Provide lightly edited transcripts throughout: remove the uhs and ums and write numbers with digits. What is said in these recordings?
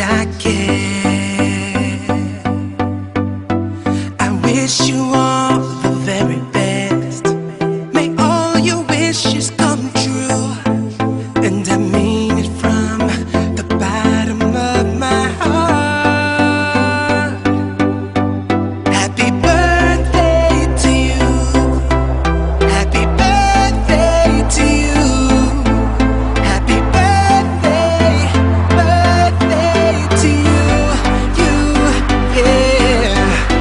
I care. I wish you all the very best. May all your wishes come true, and I mean it from the bottom of my heart. Happy birthday to you. Happy birthday to you. Happy birthday, birthday to you, yeah.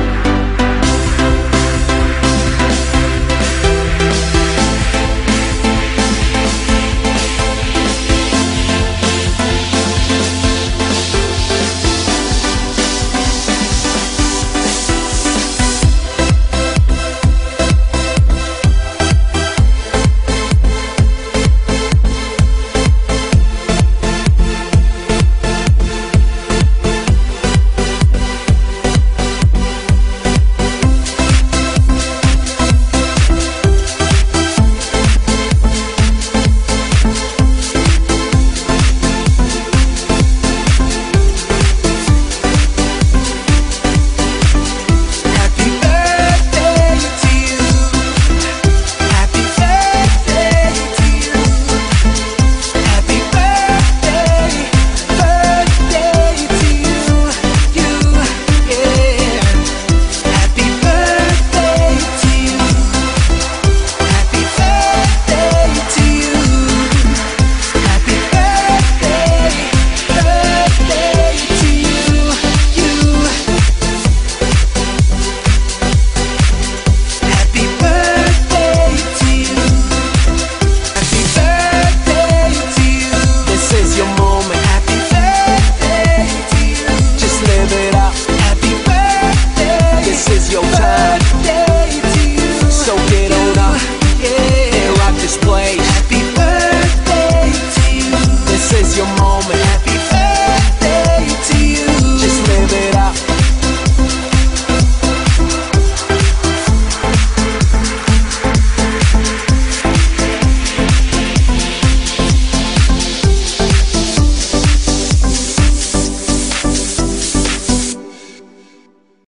Your time, so get on up and rock this place. Happy birthday to you. This is your moment. Happy